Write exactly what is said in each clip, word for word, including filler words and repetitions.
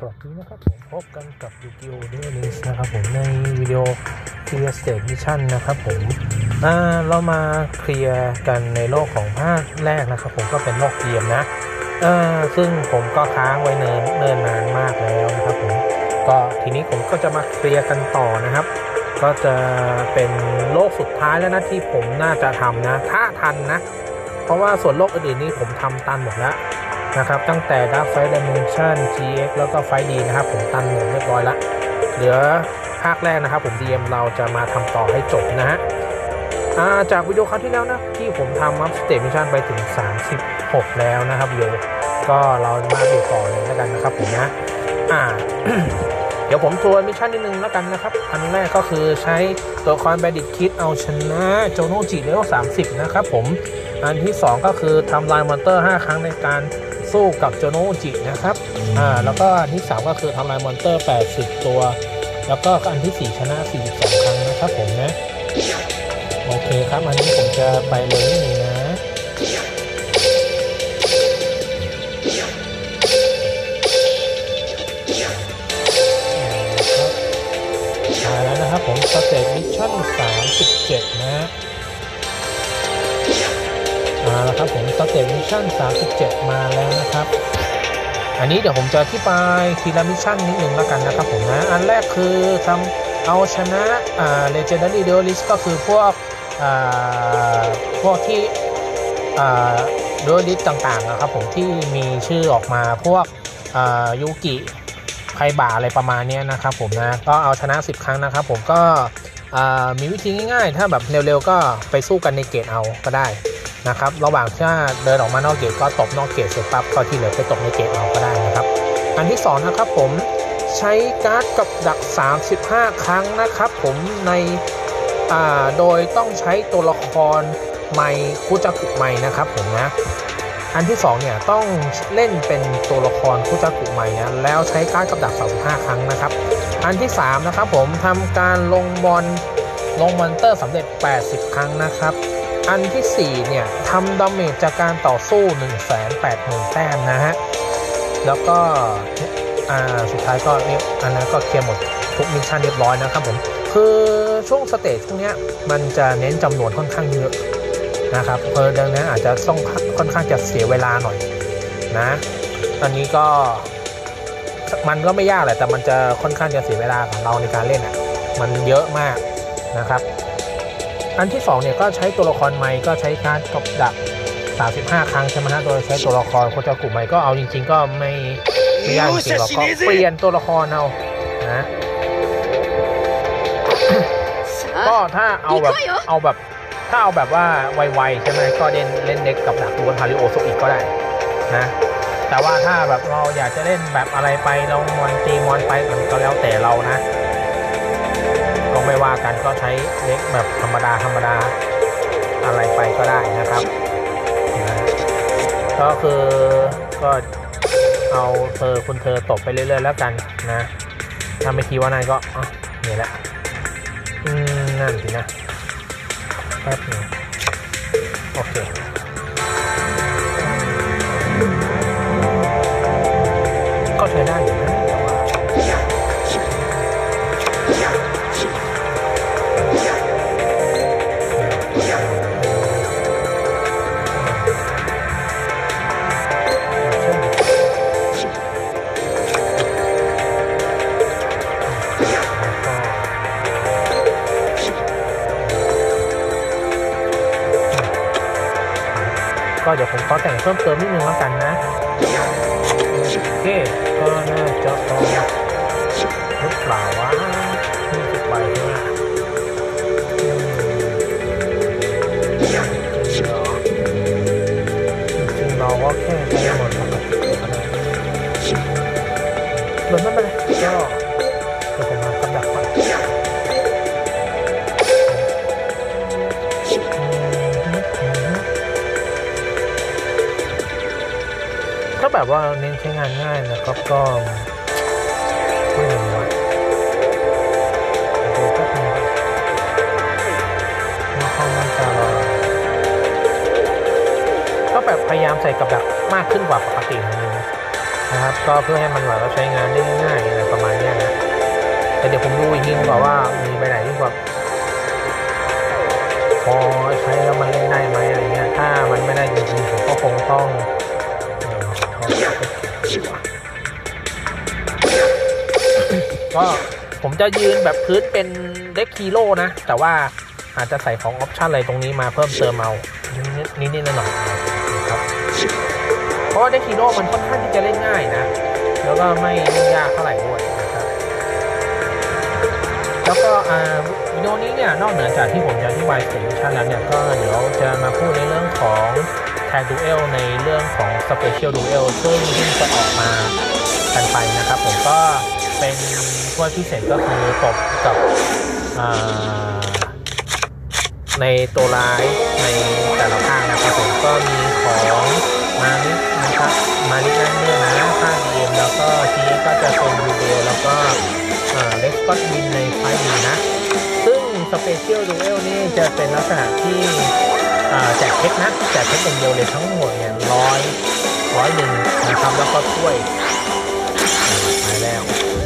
สวัสดีนะครับผมพบกันกับยูกิโอเดลิสนะครับผมในวิดีโอเคลียร์สเตทมิชชั่นนะครับผมเรามาเคลียร์กันในโลกของภาคแรกนะครับผมก็เป็นโลกเกมนะเออซึ่งผมก็ค้างไว้เนินเนินนานมากแล้วนะครับผมก็ทีนี้ผมก็จะมาเคลียร์กันต่อนะครับก็จะเป็นโลกสุดท้ายแล้วนะที่ผมน่าจะทำนะถ้าทันนะเพราะว่าส่วนโลกอื่นๆนี่ผมทำตันหมดแล้วนะครับตั้งแต่ Dark Side Dimension จี เอ็กซ์ แล้วก็ ไฟว์ ดี นะครับผมตันหมดเรียบร้อยแล้วเหลือภาคแรกนะครับผม ดี เอ็ม เราจะมาทำต่อให้จบนะฮะจากวิดีโอคราวที่แล้วนะที่ผมทำอัพสเตทมิชชั่นไปถึงสามสิบหกแล้วนะครับโยก็เรามาดูต่อเลยแล้วกันนะครับผมนะอ่า เดี๋ยวผมทวนมิชชั่นนิดนึงแล้วกันนะครับอันแรกก็คือใช้ตัวคอนแบดิตคิดเอาชนะโจโนจิเลเวลสามสิบนะครับผมอันที่สองก็คือทำลายมอนเตอร์ห้าครั้งในการสู้กับโจโนจินะครับอ่าแล้วก็อันที่สามก็คือทำลายมอนเตอร์แปดสิบตัวแล้วก็อันที่สี่ชนะสี่สิบสองครั้งนะครับผมนะโอเคครับอันนี้ผมจะไปเลยนิดนึงนะมาแล้วนะครับผมสเตจมิชชั่นสามสิบเจ็ดนะมาแล้วครับผมสเตจมิชชั่นสามสิบเจ็ดมาแล้วนะครับอันนี้เดี๋ยวผมจะอธิบายทีละมิชชั่นนิดนึงแล้วกันนะครับผมนะอันแรกคือทำเอาชนะอ่า Legendary Duelist ก็คือพวกอ่าพวกที่อ่า Duelist ต่างๆนะครับผมที่มีชื่อออกมาพวกอ่ายูกิไคบะอะไรประมาณนี้นะครับผมนะก็เอาชนะสิบครั้งนะครับผมก็มีวิธีง่ายๆถ้าแบบเร็วๆก็ไปสู้กันในเกตเอาก็ได้นะครับระหว่างที่เดินออกมานอกเกตก็ตบนอกเกตเสร็จปั๊บก็ที่เหลือไปตบในเกตเอาก็ได้นะครับอันที่สองนะครับผมใช้การ์ดกับดักสามสิบห้าครั้งนะครับผมในโดยต้องใช้ตัวละครไมคุจักุไมนะครับผมนะอันที่สองเนี่ยต้องเล่นเป็นตัวละครคุจักุไมนะแล้วใช้การ์ดกับดักสามสิบห้าครั้งนะครับอันที่สามนะครับผมทำการลงบอลลงมอนเตอร์สำเร็จแปดสิบครั้งนะครับอันที่สี่เนี่ยทำดาเมจจากการต่อสู้ หนึ่งแสนแปดหมื่น แต้มนะฮะแล้วก็อ่าสุดท้ายก็นี่อันนั้นก็เคลียร์หมดทุกมิชชั่นเรียบร้อยนะครับผมคือช่วงสเตจพวกนี้มันจะเน้นจำนวนค่อนข้างเยอะนะครับเออดังนั้นอาจจะต้องค่อนข้างจะเสียเวลาหน่อยนะอันนี้ก็มันก็ไม่ยากแหละแต่มันจะค่อนข้างจะเสียเวลาของเราในการเล่นอ่ะมันเยอะมากนะครับอันที่สองเนี่ยก็ใช้ตัวละครใหม่ก็ใช้การกบดักสามสิบห้าครั้งใช่ไหมฮะโดยใช้ตัวละครโคจากุใหม่ก็เอาจริงๆก็ไม่ไม่ยากจริงๆหรอกก็เปลี่ยนตัวละครเอานะก็ถ้าเอาแบบเอาแบบถ้าเอาแบบว่าไวๆใช่ไหมก็เล่นเล่นเด็กกับดักดูบนพาริโอโซอีกก็ได้นะแต่ว่าถ้าแบบเราอยากจะเล่นแบบอะไรไปเรามอนตีมอนไปก็แล้วแต่เรานะก็ไม่ว่ากันก็ใช้เล็กแบบธรรมดาธรรมดาอะไรไปก็ได้นะครับนะก็คือก็เอาเธอคุณเธอตบไปเรื่อยๆแล้วกันนะถ้าไม่คิดว่านายก็อ๋อนี่แหละอืมนั่นสินะแป๊บนึงโอเคก็ใช้ได้อยู่นะแต่ว่าก็เดี๋ยวผมขอแต่งเพิ่มเติมนิดนึงแล้วกันนะโอเคก็น่าจะพอหรือเปล่าวะนี่สิบใบใช่ไหมจริงๆเราก็แค่ใช้หมดนะครับเหมือนไม่เป็นไรก็เดี๋ยวผมมากับดักก่อนถ้าแบบว่าเน้นใช้งานง่ายนะครับก็ไม่เหนื่อยดูก็ทำมาเข้ามันจะก็แบบพยายามใส่กับดักมากขึ้นกว่าปกตินิดนึงนะครับก็เพื่อให้มันแบบเราใช้งานได้ง่ายๆอะไรประมาณนี้นะแต่เดี๋ยวผมดูอีกทีก่อนว่ามีใบไหนที่แบบพอใช้แล้วมันเล่นได้ไหมอะไรเงี้ยถ้ามันไม่ได้จริงๆผมก็คงต้องก็ผมจะยืนแบบพื้นเป็นเด็กฮีโร่นะแต่ว่าอาจจะใส่ของออปชั่นอะไรตรงนี้มาเพิ่มเติมเอานิดๆหน่อยๆนะครับเพราะว่าเด็กฮีโร่มันค่อนข้างที่จะเล่นง่ายนะแล้วก็ไม่ยุ่งยากเท่าไหร่ด้วยนะครับแล้วก็วิดีโอนี้เนี่ยนอกเหนือจากที่ผมจะอธิบายสเตชันแล้วเนี่ยก็เดี๋ยวจะมาพูดในเรื่องของแท็กดูเอลในเรื่องของสเปเชียลดูเอลซึ่งที่จะออกมากันไปนะครับผมก็เป็นถ้วยพิเศษก็คือตบกับในตัวร้ายในแต่ละภาคนะครับผมก็มีของมาลินะครับมาลินั่นเนี่ยนะภาคเกมแล้วก็ทีนี้ก็จะเป็นดูเอลแล้วก็เล็กก็วินในไฟดีนะซึ่งสเปเชียลดูเอลนี่จะเป็นลักษณะที่แจกเพชรนะแจกเพชรอย่างเดียวเลยทั้งหมดเนี่ยร้อยร้อยหนึ่งนะครับแล้วก็ถ้วยมาแล้ว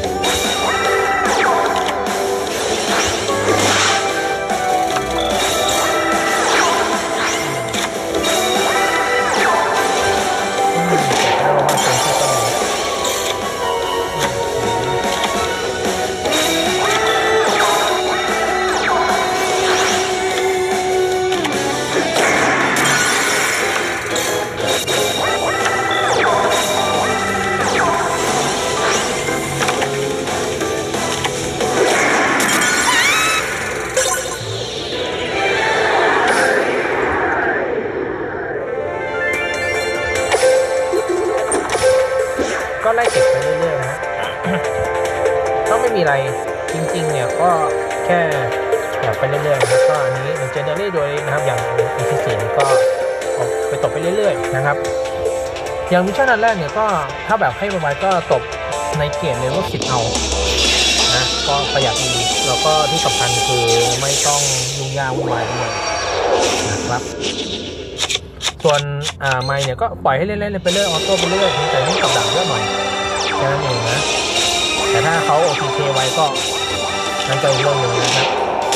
ก็ไล่เก็บไปเรื่อยๆนะก็ไม่มีอะไรจริงๆเนี่ยก็แค่แบบไปเรื่อยๆแล้วก็อันนี้มันเจเนอเรตโดยนะครับอย่าง อี ซี สี่ ก็เอาไปตบไปเรื่อยๆนะครับอย่างมิชชั่นอันแรกเนี่ยก็ถ้าแบบให้ไวๆก็ตบในเกรดเลเวลสิบเอานะก็ประหยัดดีแล้วก็ที่สำคัญคือไม่ต้องยุ่งยากวุ่นวายด้วยนะครับส่วนอ่าไมค์เนี่ยก็ปล่อยให้เล่นๆไปเรื่อยออโต้ไปเรื่อยแต่ต้องกับดักเยอะหน่อยแค่นั้นเองนะแต่ถ้าเขา โอ ที เค ไว้ก็นั่นก็อีกเรื่องหนึ่งนะครับ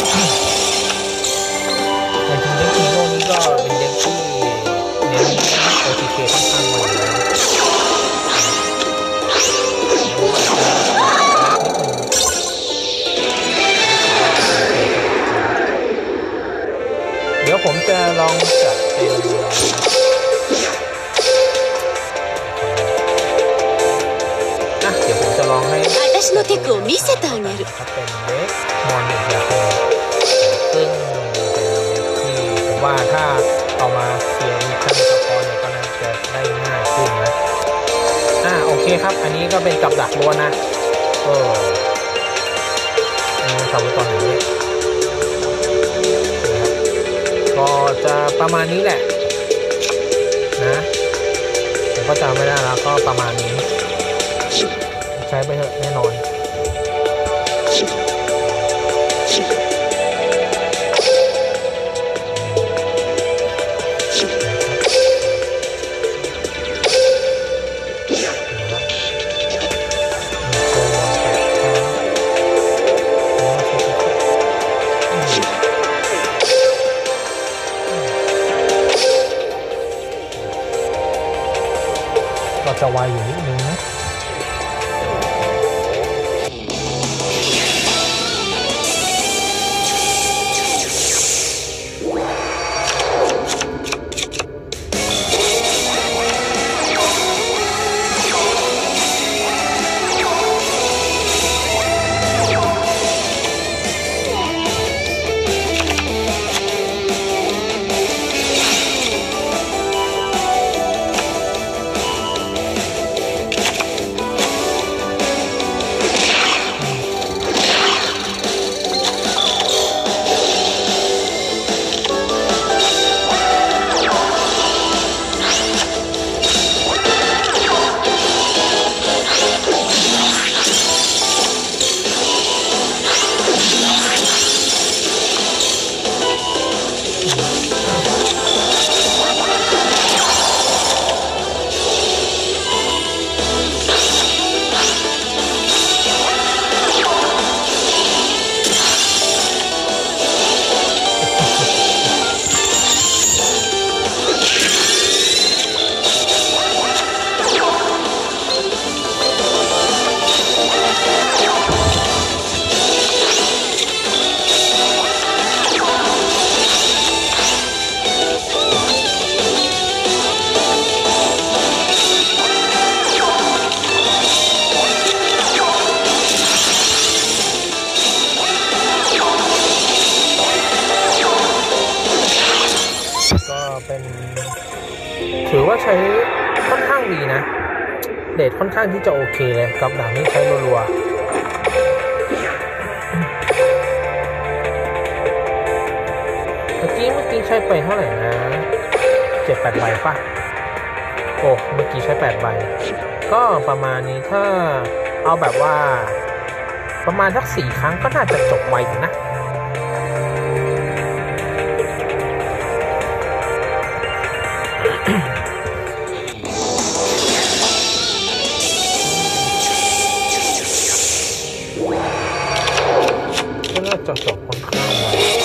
แต่จริงๆเด็กฮีโร่นี้ก็เป็นเด็กที่เน้น โอ ที เค ค่อนข้างไวอยู่แล้วเดี๋ยวผมจะลองจัดเป็นนะเดี๋ยวผมจะลองให้私のテクを見せてあげるครับเป็นเด็กมอนหนึ่งอย่างซึ่งเป็นเด็กที่ผมว่าถ้าเอามาเคลียร์มิชชั่นเฉพาะเนี่ยก็น่าจะได้ง่ายขึ้นนะอ่าโอเคครับอันนี้ก็เป็นกับดักล้วนนะเออทำไว้ตอนไหนเนี่ยก็จะประมาณนี้แหละนะผมก็จำไม่ได้แล้วก็ประมาณนี้ใช้ไปเถอะแน่นอนก็จะไวอยู่นิดนึงนะช้ค่อนข้างดีนะเดทค่อนข้างที่จะโอเคเลยกับดาบนี้ใช้รัวๆเมื่อกี้เมื่อกี้ใช้ไปเท่าไหร่นะเจ็ดแปดใบป่ะโอ้เมื่อกี้ใช้แปดใบก็ประมาณนี้ถ้าเอาแบบว่าประมาณสักสี่ครั้งก็น่าจะจบไวอยู่นะก็น่าจะจบค่อนข้างไว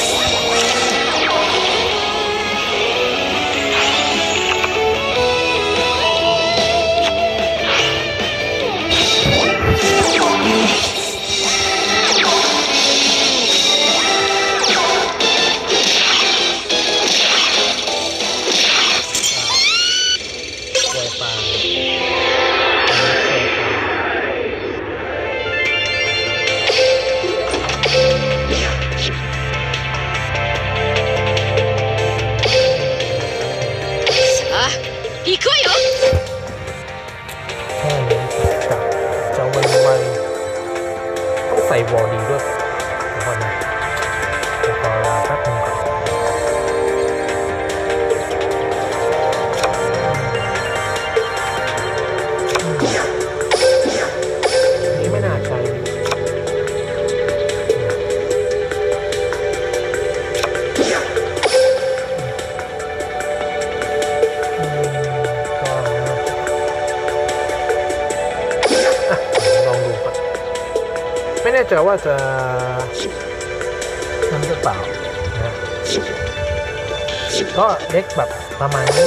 行くわよ。 แค่นี้จะจะไวๆต้องใส่วอลดีด้วยเดี๋ยวก่อนนะเดี๋ยวขอเวลาแป๊บนึงก่อนนี่ไม่น่าใช่ไม่แน่ใจว่าจะนั่นหรือเปล่านะก็เล็กแบบประมาณนี้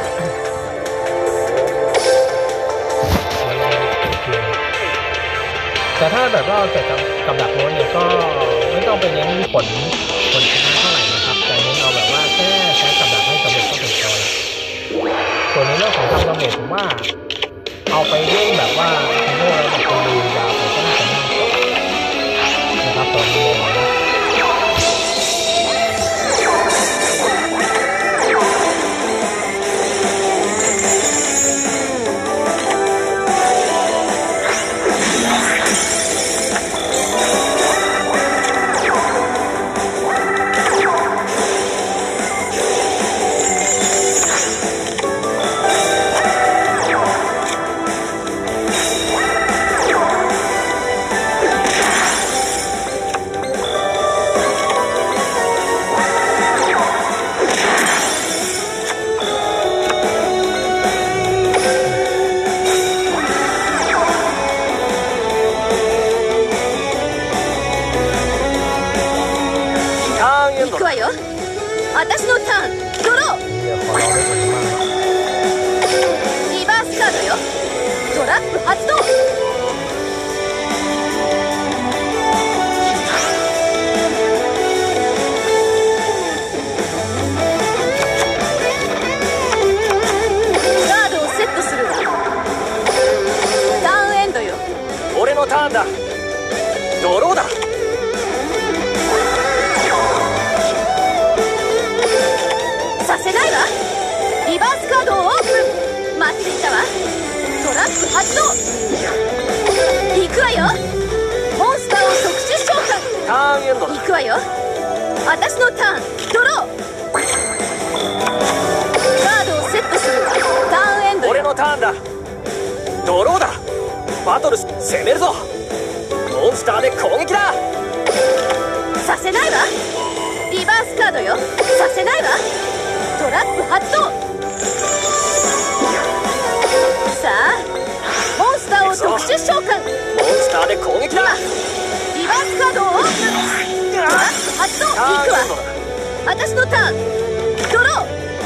แต่ถ้าแบบว่าแต่กับกับดักโน้นเนี่ยก็ไม่ต้องไปเน้นผลผลชนะเท่าไหร่นะครับแต่เน้นเอาแบบว่าแค่ใช้กับดักให้สำเร็จก็เป็นพอแล้วส่วนในเรื่องของทำดาเมจผมว่าเอาไปเล่นแบบว่าฮีโร่แล้วแบบคนดูยาวไปก็น่าจะน่ากว่านะครับตอนนี้นะ行くわよ。私のターンドロー。リバースカードよ。トラップ発動。カードをセットするわ。ターンエンドよ。 俺のターンだ。ドローだ。 させないわ。リバースカードをオープン。待っていたわ。トラップ発動。行くわよ。モンスターを特殊召喚。 ターンエンドだ。 行くわよ。私のターンドロー。カードをセットするわ。ターンエンドよ。 俺のターンだ。ドローだ。バトル攻めるぞ。モンスターで攻撃だ。 させないわ。リバースカードよ。させないわ。トラップ発動。さあモンスターを特殊召喚。 モンスターで攻撃だ。 リバースカードをオープン。トラップ発動。行くわ。私のターンドロー。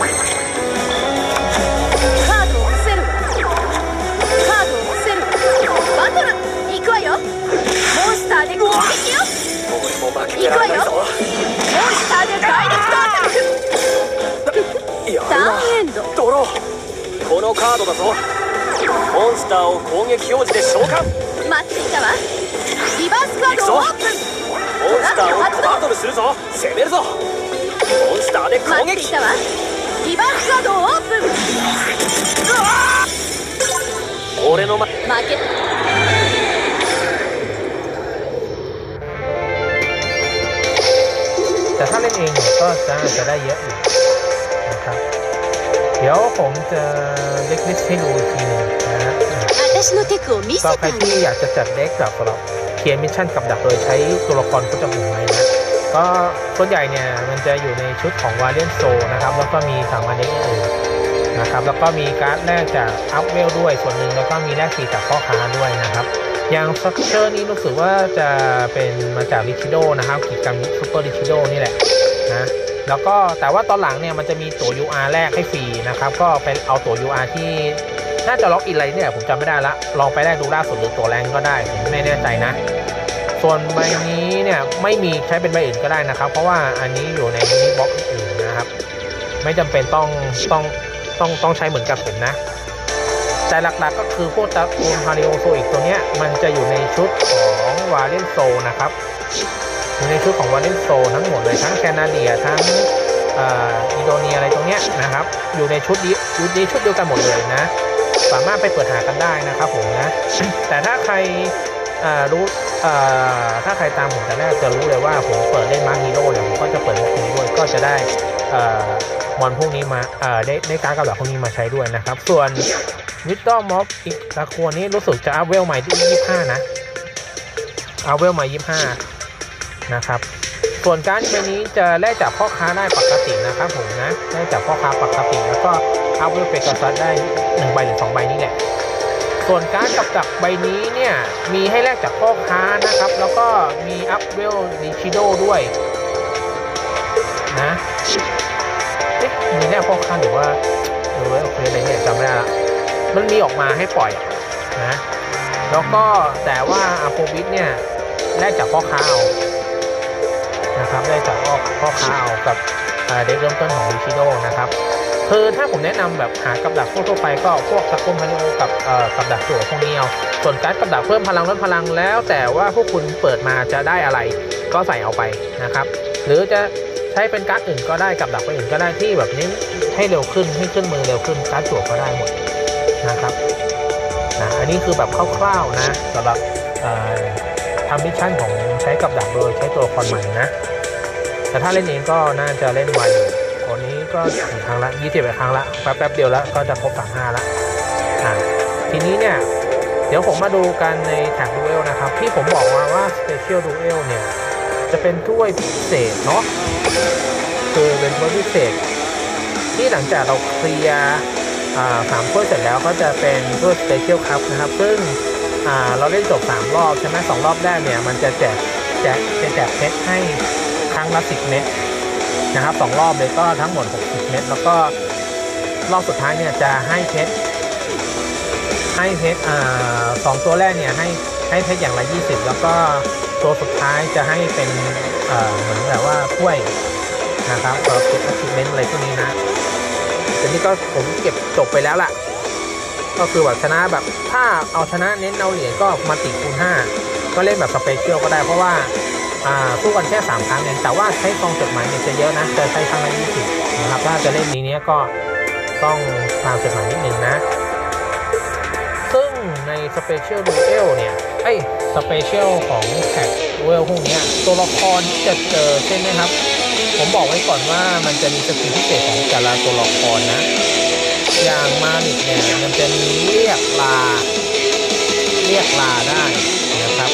カードを伏せるわ。カードを伏せるわ。バトル行くわよ。モンスターで攻撃よ。 俺も負け行くわよ。 られないぞ。 モンスターでダイレクトアタック。 やターンエンド。 ドロー。このカードだぞ。モンスターを攻撃表示で召喚。 待っていたわ。リバースカードをオープン。 モンスターをバトルするぞ。攻めるぞ。モンスターで攻撃。 待っていたわ。リバースカードオープン。 俺のま負け。 แต่ถ้าเล่นเองเนี่ยก็จะจะได้เยอะอยู่นะครับเดี๋ยวผมจะเล็กลิสต์ให้ดูอีกทีหนึงนะฮะ私のテクを見せก็てใครあげที่る。 อยากจะจัดเด็กกับสำหรับเคลียร์มิชชั่นกับดักโดยใช้ตัวละครพุทธหูไม้นะก็ส่วนใหญ่เนี่ยมันจะอยู่ในชุดของวาเลียนโซนะครับแล้วก็มีสามอันเด็กอื่นนะครับแล้วก็มีการ์ดแรกจากอัพเวลด้วยส่วนหนึ่งแล้วก็มีแลกฟรีจากพ่อค้าด้วยนะครับอย่างสตรัคเจอร์นี้รู้สึกว่าจะเป็นมาจากริชิโดนะครับกิจกรรมซูเปอร์ริชิโดนี่แหละนะแล้วก็แต่ว่าตอนหลังเนี่ยมันจะมีตั๋ว ยู อาร์ แรกให้ฟรีนะครับก็ไปเอาตั๋ว ยู อาร์ ที่น่าจะล็อกอินอะไรเนี่ยผมจำไม่ได้ละลองไปแลกดูล่าสุดหรือตั๋วแรงก็ได้ผมไม่แน่ใจนะส่วนใบนี้เนี่ยไม่มีใช้เป็นใบอื่นก็ได้นะครับเพราะว่าอันนี้อยู่ในมินิบ็อกซ์อื่นนะครับไม่จำเป็นต้องต้องต้องต้องใช้เหมือนกับผมนะแต่หลักๆก็คือพวกตระกูลฮาริโอโซอีกตัวเนี้ยมันจะอยู่ในชุดของวาเลนโซนะครับอยู่ในชุดของวาเลนโซทั้งหมดเลยทั้งแคนาเดียทั้งอินโดนีเซียอะไรตรงเนี้ยนะครับอยู่ในชุดนี้ชุดนี้ชุดเดียวกันหมดเลยนะสามารถไปเปิดหากันได้นะครับผมนะแต่ถ้าใครรู้ถ้าใครตามผมแต่แรกจะรู้เลยว่าผมเปิดเล่นมาร์ฮีโร่เนี่ยผมก็จะเปิดมาคุยด้วยก็จะได้มอนพวกนี้มาได้ได้การกำลังพวกนี้มาใช้ด้วยนะครับส่วนวิดดอมม็อบอีกตะควนี้รู้สึกจะอัพเวลใหม่ที่ยี่สิบห้านะอัพเวลใหม่ยี่สิบห้านะครับส่วนการใบนี้จะแลกจากพ่อค้าได้ปกตินะครับผมนะแลกจากพ่อค้าปกติแล้วก็อัพเวลเปกัสซัสได้หนึ่งใบหรือสองใบนี่แหละส่วนการกับดักใบนี้เนี่ยมีให้แลกจากพ่อค้านะครับแล้วก็มีอัพเวลดิชิโดด้วยนะมีแลกพ่อค้าหรือว่าเออโอเคอะไรเนี่ยจำไม่ได้ละมันมีออกมาให้ปล่อยนะแล้วก็แต่ว่าอาโปบิสเนี่ยแลกจากพ่อค้าเอานะครับได้จากพ่อค้าเอากับเด็กเริ่มต้นของดิชิโดนะครับคือถ้าผมแนะนำแบบหากับดักทั่วไปก็พวกตะกุ่มพาริโอกับกับดักตัวพวกนี้เอาส่วนการกับดักเพิ่มพลังลดพลังแล้วแต่ว่าพวกคุณเปิดมาจะได้อะไรก็ใส่เอาไปนะครับหรือจะใช้เป็นการ์ดอื่นก็ได้กับดักไปอื่นก็ได้ที่แบบนี้ให้เร็วขึ้นให้ขึ้นมือเร็วขึ้นการ์ดจั่วก็ได้หมดนะครับนะอันนี้คือแบบคร่าวๆนะสำหรับทำมิชชั่นของใช้กับดักโดยใช้ตัวละครใหม่นะแต่ถ้าเล่นเองก็น่าจะเล่นไวตอนนี้ก็กี่ครั้งละยี่สิบครั้งละแป๊บๆเดียวแล้วก็จะครบสามสิบห้าละอ่าทีนี้เนี่ยเดี๋ยวผมมาดูกันในแท็กดูเอลนะครับที่ผมบอกว่าว่า Special Duel เนี่ยจะเป็นถ้วยพิเศษเนาะคือเป็นถ้วยพิเศษที่หลังจากเราเคลียร์สามถ้วยเสร็จแล้วก็จะเป็นถ้วย Special Cup นะครับซึ่งเราเล่นจบสามรอบใช่ไหมสองรอบแรกเนี่ยมันจะแจกแจกจะแจกเพชรให้ครั้งละสิบเม็ดนะครับสองรอบเลยก็ทั้งหมดหกสิบเม็ดแล้วก็รอบสุดท้ายเนี่ยจะให้เพชรให้เพชรอ่าสองตัวแรกเนี่ยให้ให้เพชรอย่างละยี่สิบแล้วก็ตัวสุดท้ายจะให้เป็นเอ่อเหมือนแบบว่าถ้วยนะครับสำหรับเก็บ achievement อะไรพวกนี้นะแต่นี่ก็ผมเก็บจบไปแล้วล่ะก็คือแบบชนะแบบถ้าเอาชนะเน้นเอาเหรียญก็มาติคูณห้าก็เล่นแบบสเปเชียลก็ได้เพราะว่าอ่าสู้กันแค่สามครั้งเองแต่ว่าใช้กองจดหมายเนี่ยจะเยอะนะจะใช้ครั้งละยี่สิบนะครับถ้าจะเล่นนี้เนี้ยก็ต้องตามจดหมายนิดนึงนะซึ่งในสเปเชียลดูเอลเนี่ยไอ้สเปเชียลของแท็กดูเอลพวกนี้ตัวละครที่จะเจอใช่ไหมครับผมบอกไว้ก่อนว่ามันจะมีสกิลพิเศษของแต่ละตัวละครนะอย่างมาลิกเนี่ยมันจะมีเรียกลาเรียกลาได้นะครับ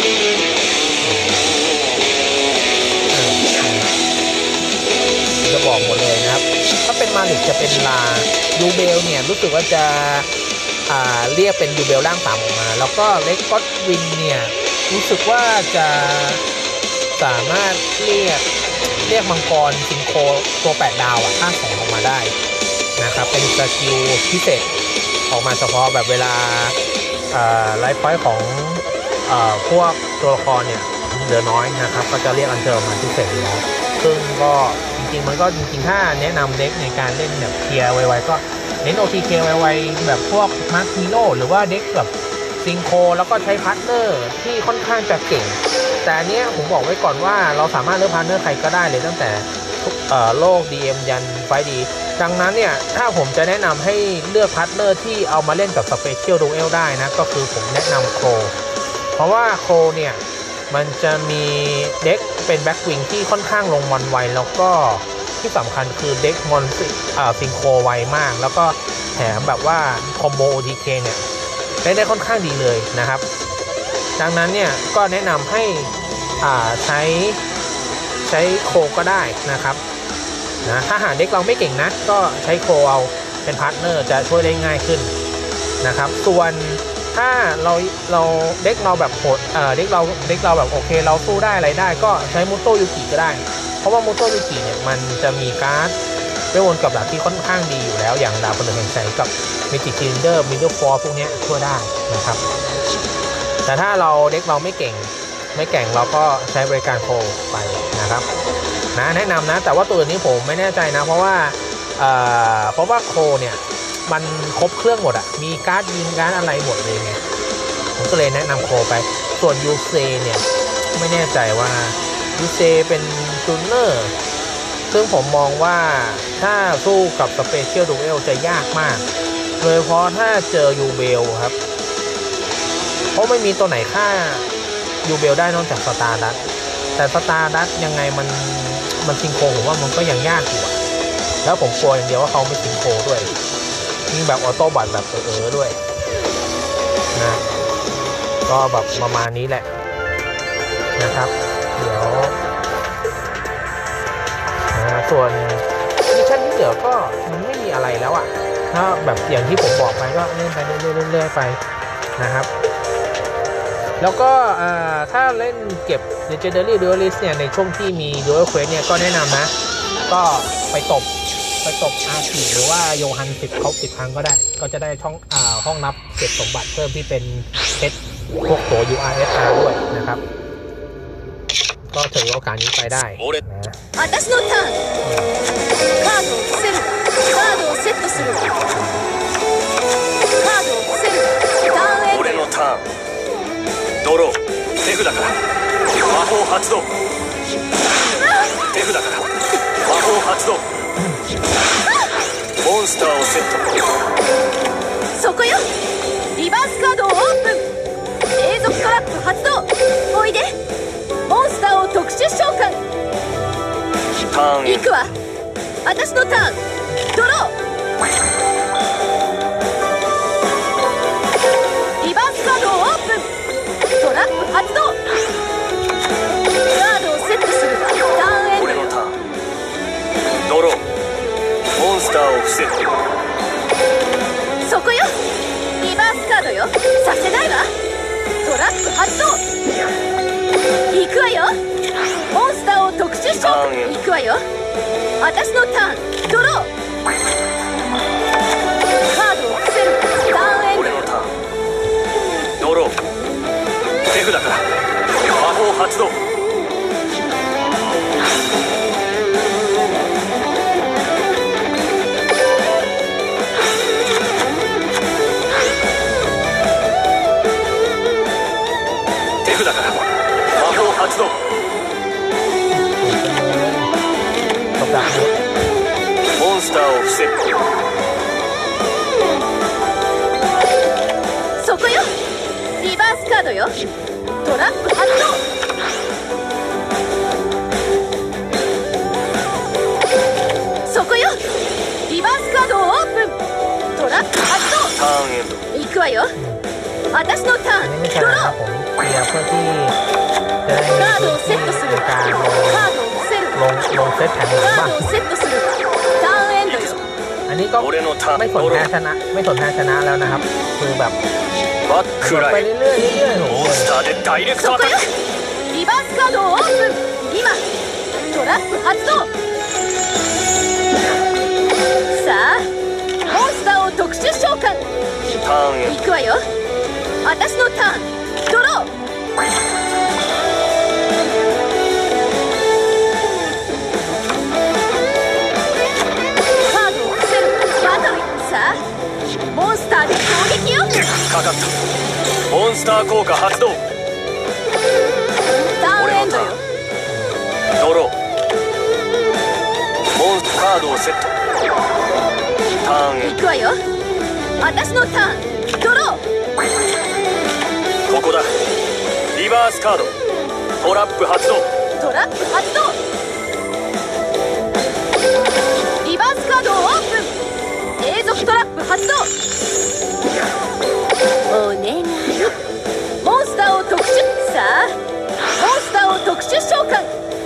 จะบอกหมดเลยนะครับถ้าเป็นมาลิกจะเป็นลายูเบลเนี่ยรู้สึกว่าจะอ่าเรียกเป็นยูเบลร่างสามออกมาแล้วก็เล็กก็อตวินเนี่ยรู้สึกว่าจะสามารถเรียกเรียกมังกรซิงโคตัวแปดดาวอ่ะข้างสองออกมาได้นะครับเป็นสกิลพิเศษออกมาเฉพาะแบบเวลาไลฟ์พอยต์ของเอ่อพวกตัวละครเนี่ยเหลือน้อยนะครับก็จะเรียกอันเชิญมาพิเศษอยู่แล้วซึ่งก็จริงๆมันก็จริงๆถ้าแนะนำเด็กในการเล่นแบบเคลียร์ไวๆก็เน้น โอ ที เค ไวๆแบบพวกมาร์คฮีโร่หรือว่าเด็กแบบซิงโคแล้วก็ใช้พาร์ทเนอร์ที่ค่อนข้างจะเก่งแต่อันเนี้ยผมบอกไว้ก่อนว่าเราสามารถเลือกพาร์ทเนอร์ใครก็ได้เลยตั้งแต่โลก ดี เอ็ม ยันไฟดีดังนั้นเนี่ยถ้าผมจะแนะนำให้เลือกพาร์ทเนอร์ที่เอามาเล่นกับสเปเชียลดูเอลได้นะก็คือผมแนะนำโครเพราะว่าโครเนี่ยมันจะมีเด็กเป็นแบ็กวิงที่ค่อนข้างลงมอนไวแล้วก็ที่สำคัญคือเด็กมอนซิงโครไวมากแล้วก็แถมแบบว่าคอมโบ โอ ที เค เนี่ยได้ได้ค่อนข้างดีเลยนะครับดังนั้นเนี่ยก็แนะนำให้อ่าใช้ใช้โครก็ได้นะครับนะถ้าหากเด็กเราไม่เก่งนะก็ใช้โครเอาเป็นพาร์ทเนอร์จะช่วยได้ง่ายขึ้นนะครับส่วนถ้าเราเราเด็กเราแบบโหดเอ่อเด็กเราเด็กเราแบบโอเคเราสู้ได้อะไรได้ก็ใช้มุโตยุกิก็ได้เพราะว่ามุโตยุกิเนี่ยมันจะมีการ์ดเวทมนต์กับดักที่ค่อนข้างดีอยู่แล้วอย่างดาบพลเมืองแสงกับเมจิกซิลินเดอร์มิดเดิลฟอร์พวกนี้ช่วยได้นะครับแต่ถ้าเราเด็กเราไม่เก่งไม่แก่งเราก็ใช้บริการโครไปนะครับนะแนะนำนะแต่ว่าตัวนี้ผมไม่แน่ใจนะเพราะว่าเอ่อเพราะว่าโครเนี่ยมันครบเครื่องหมดอะมีการ์ดยิงการ์ดอะไรหมดเลยไงผมก็เลยแนะนำโครไปส่วนยูเซเนี่ยไม่แน่ใจว่ายูเซเป็นจูเนอร์ซึ่งผมมองว่าถ้าสู้กับสเปเชียลดูเอลจะยากมากโดยเฉพาะถ้าเจอยูเบลครับเพราะไม่มีตัวไหนฆ่ายูเบลได้นอกจากสตาร์ดัสแต่สตาร์ดัสยังไงมันมันซิงโครผมว่ามันก็ยังยากอยู่แล้วผมกลัวอย่างเดียวว่าเขาไม่ซิงโครด้วยยิ่งแบบออโต้บัตแบบเออๆด้วยนะก็แบบประมาณนี้แหละนะครับเดี๋ยวนะส่วนมิชชั่นที่เหลือก็มันไม่มีอะไรแล้วอ่ะถ้าแบบอย่างที่ผมบอกไปก็เล่นไปเรื่อยๆไปนะครับแล้วก็ถ้าเล่นเก็บ Legendary Duelist เนี่ยในช่วงที่มี Duel Quest เนี่ยก็แนะนำนะก็ไปตบไปตบ อาร์ สี่ หรือว่าโยฮันสิบเขาสิบครั้งก็ได้ก็จะได้ช่องอ่าห้องนับเก็บสมบัติเพิ่มที่เป็นเพชรพวกตัว ยู อาร์ เอส อาร์ ด้วยนะครับก็ถือโอกาสนี้ไปได้นะ私のターンカードを伏せるカードをセットするカードを伏せるターンエンド俺のターンドロー手札から魔法発動手札から魔法発動モンスターをセットそこよリバースカードをオープン永続トラップ発動おいでモンスターを特殊召喚ターン行くわ私のターンドローリバースカードをオープントラップ発動カードをセットするターンエンド俺のターンドローモンスターを伏せるそこよリバースカードよさせないわトラップ発動行くわよモンスターを特殊召喚行くわよ私のターンドローカードを伏せるターンエンド俺のターンドロー手札から魔法発動手札から魔法発動モンスターを伏せるそこよリバースカードよトラップ発動そこよリバースカードをオープントラップ発動ターンエンド行くわよ私のターンドローเคลียร์เพื่อที่จะได้カードをセットするカードを伏せるลงลงเซตแข่งカบ้างードをセットするターンエンドよอันนี้ก็ไม่สนแพ้ชนะไม่สนแพ้ชนะแล้วนะครับคือแบบバックラไปイเรื่อยๆเรื่อยๆモンスターでダイレクトそこよアタックリバースカードをオープン今トラップ発動さあモンスターを特殊召喚ターンエン行くわよ私のターンドローカードを伏せるバトルさあモンスターで攻撃よかかったモンスター効果発動ターンエンドよドローモンスターカードをセットターンエン行くわよ。私のターン。ドロー。 ド。ここだ。リバースカード。トラップ発動。 トラップ発動。リバースカードをオープン。永続トラップ発動。お願い。モンスターを特殊。さあモンスターを特殊召喚。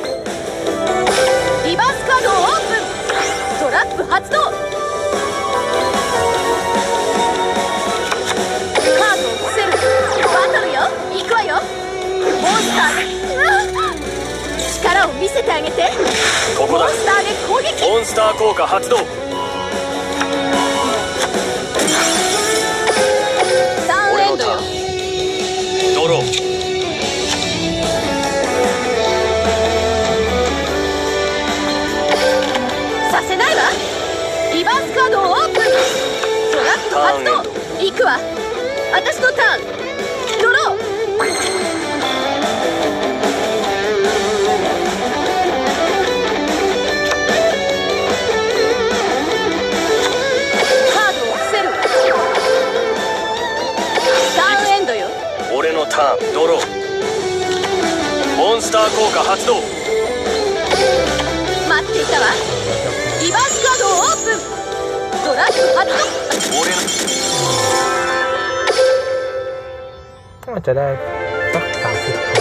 リバースカードをオープン。トラップ発動。カードを伏せる。バトルよ。行くわよ。モンスターで力を見せてあげて。 ここだ。 モンスターで攻撃。 モンスター効果発動。 ターンエンドよ。 ドロー。 させないわ。リバースカードをオープン。トラップ発動。行くわ。私のターン。ドロー。カードを伏せる。ターンエンドよ。 俺のターン。ドロー。モンスター効果発動。 待っていたわ。リバースカードをオープン。トラップ発動。 俺のก็อาจจะได้สักสามสิบคน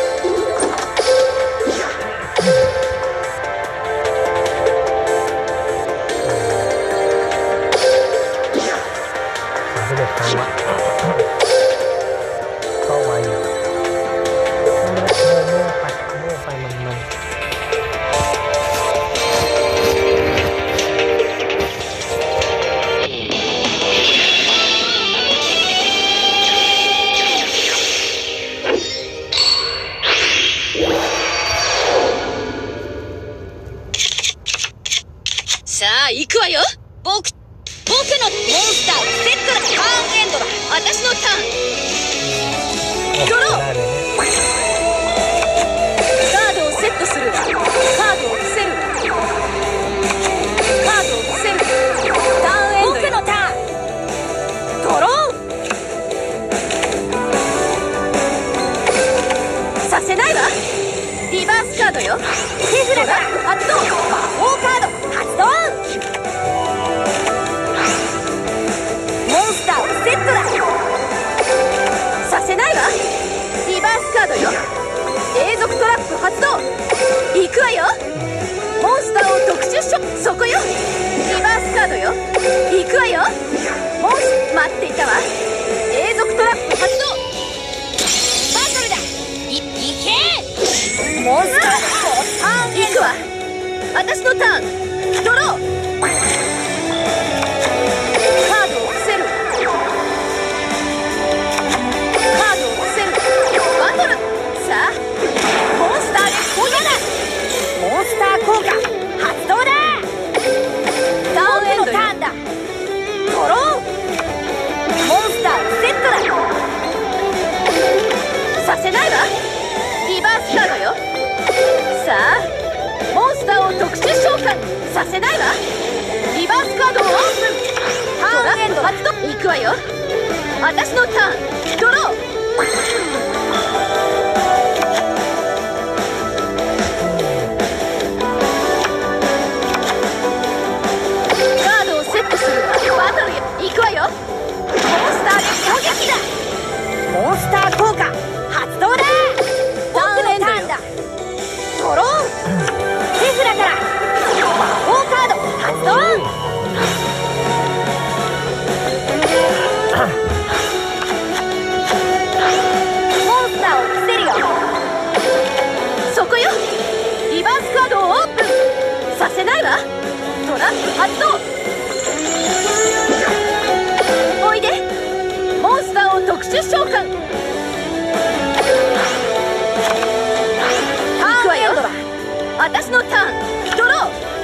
สามสิบเอ็ดครั้งละก็ไวอยู่โม่โม่ไปโม่ไปมันมันさあ行くわよ。僕僕のモンスターセットだ。ターンエンドだ。私のターン。ドロー。カードをセットする。カードを伏せる。カードを伏せる。ターンエンド。僕のターン。ドロー。させないわ。リバースカードよ。手札から発動。魔法カード発動。モンスターをセットだ。させないわ。リバースカードよ。永続トラップ発動。行くわよ。モンスターを特殊召喚。そこよ。リバースカードよ。行くわよ。モンス待っていたわ。永続トラップ発動。バトルだ。い、いけ。モンスターターン行くわ。私のターン。ドロー。カードを伏せる。カードを伏せる。バトル。さあモンスターで攻撃だ。モンスター効果発動だ。ターンエンドよ。ドロー。モンスターをセットだ。させないわ。リバースカードよ。さあモンスターを特殊召喚。させないわ。リバースカードをオープン。ターンエンド発動。行くわよ。私のターン。ドロー。カードをセットする。バトルよ。行くわよ。モンスターで攻撃だ。モンスター効果発動だ。僕のターンだ。ドロー。手札から魔法カード発動。モンスターを伏せるよ。そこよ。リバースカードをオープン。させないわ。トラップ発動。おいで。モンスターを特殊召喚。ターンエンドだ。私のターン。ドロー。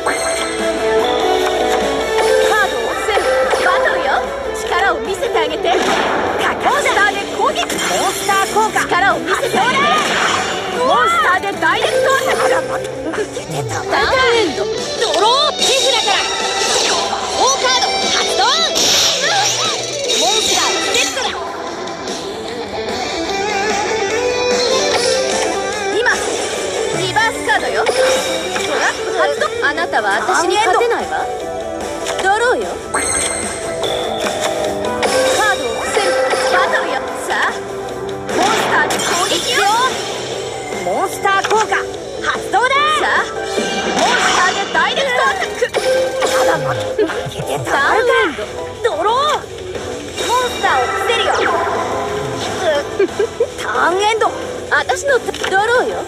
カードを伏せる。バトルよ。力を見せてあげて。モンスターで攻撃。モンスター効果力を見せてあげて。モンスターでダイレクトアタック。ターンエンド。ドロー。手札からカカード発動。モンスターをセットだ。今リバースカードよ。トラップ発動。あなたは私に勝てないわ。ドローよ。カードを伏せる。バトルよ。さあモンスターで攻撃よ。モンスター効果発動だ。さあモンスターでダイレクトアタック。まだまだダウンドロー。モンスターを伏せるよ。ターンエンド。私のドローよ。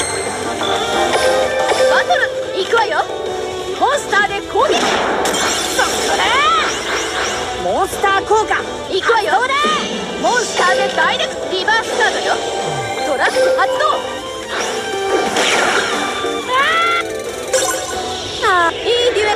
バトル行くわよ。モンスターで攻撃。そこだ。モンスター効果行くわよ。モンスターでダイレクトリバースカードよ。トラップ発動。あーいいデュエッ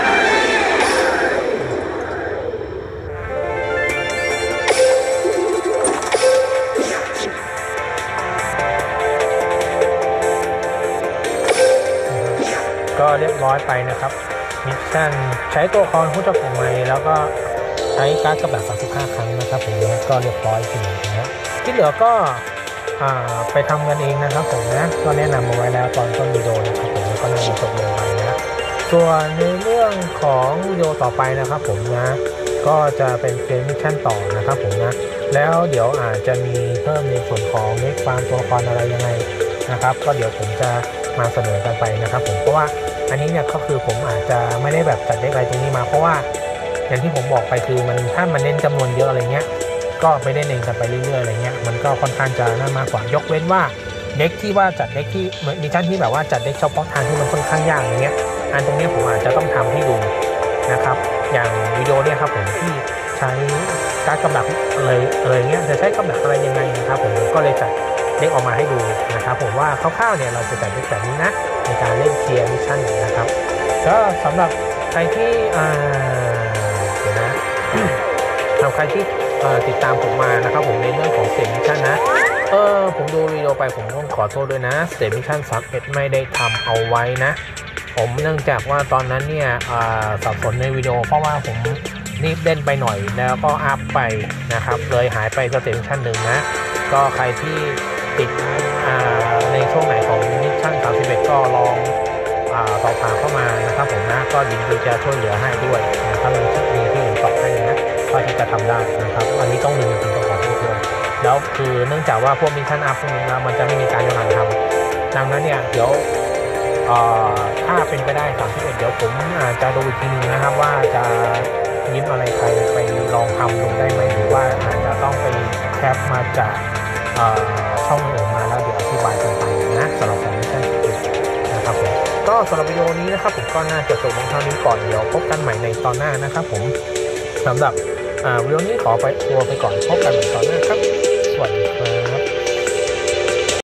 ก็เรียบร้อยไปนะครับมิชชั่นใช้ตัวละครผู้จับของไม้แล้วก็ใช้การ์ดกับแบบสามสิบห้าครั้งนะครับผมก็เรียบร้อยทีนะที่เหลือก็ไปทำกันเองนะครับผมนะก็แนะนำมาไว้แล้วตอนต้นวิดีโอนะครับผมก็นำมาจบลงไปนะส่วนในเรื่องของวิดีโอต่อไปนะครับผมนะก็จะเป็นเกมมิชชั่นต่อนะครับผมนะแล้วเดี๋ยวอาจจะมีเพิ่มในส่วนของเล็กฟาร์มตัวละครอะไรยังไงนะครับก็เดี๋ยวผมจะมาเสนอกันไปนะครับผมเพราะว่าอันนี้เนี่ยก็คือผมอาจจะไม่ได้แบบจัดเด็กอะไรตรงนี้มาเพราะว่าอย่างที่ผมบอกไปคือมันถ้ามันเน้นจำนวนเยอะอะไรเงี้ยก็ไม่ได้เน้นกันไปเรื่อยๆอะไรเงี้ยมันก็ค่อนข้างจะน่ามากกว่ายกเว้นว่าเด็กที่ว่าจัดเด็กที่มิชชั่นที่แบบว่าจัดเด็กเฉพาะทางที่มันค่อนข้างยากอย่างเงี้ยอันตรงนี้ผมอาจจะต้องทำให้ดูนะครับอย่างวิดีโอเนี่ยครับผมที่ใช้การกำลังอะไรอะไรเงี้ยจะใช้กำลังอะไรยังไงนะครับผมก็เลยจัดเด็กออกมาให้ดูนะครับผมว่าคร่าวๆเนี่ยเราจะจัดเด็กแบบนี้นะในการเล่นเคลียร์มิชชั่นนะครับก็สำหรับใครที่อ่าเดี๋ยวนะสำหรับใครที่ติดตามผมมานะครับผมในเรื่องของสเตทมิชชั่นนะเออผมดูวิดีโอไปผมต้องขอโทษด้วยนะสเตทมิชชั่นสามสิบเอ็ดไม่ได้ทำเอาไว้นะผมเนื่องจากว่าตอนนั้นเนี่ยสับสนในวิดีโอเพราะว่าผมรีบเล่นไปหน่อยแล้วก็อัพไปนะครับเลยหายไปสเตทมิชชั่นหนึ่งนะก็ใครที่ติดในช่วงไหนของมิชชั่นสามสิบเอ็ดก็ลองสอบถามเข้ามานะครับผมนะก็ยินดีจะช่วยเหลือให้ด้วยนะครับมีที่ผมตอบให้นะก็ที่จะทำได้นะครับอันนี้ต้องลืมจริงๆต้องขอโทษด้วยแล้วคือเนื่องจากว่าพวกมิชชั่นอัพพวกนี้นะมันจะไม่มีการย้อนหลังทำดังนั้นเนี่ยเดี๋ยวถ้าเป็นไปได้สามสิบเอ็ดเดี๋ยวผมอาจจะดูอีกทีนึงนะครับว่าจะยิ้มอะไรใครไปลองทำดูได้ไหมหรือว่าอาจจะต้องไปแคปมาจากช่องอื่นมาแล้วเดี๋ยวอธิบายกันไปนะสำหรับมิชชั่นนะครับผมก็สำหรับวิดีโอนี้นะครับผมก็น่าจะจบลงเท่านี้ก่อนเดี๋ยวพบกันใหม่ในตอนหน้านะครับผมสำหรับวิดีโอนี้ขอไปตัวไปก่อนพบกันใหม่ตอนหน้าครับ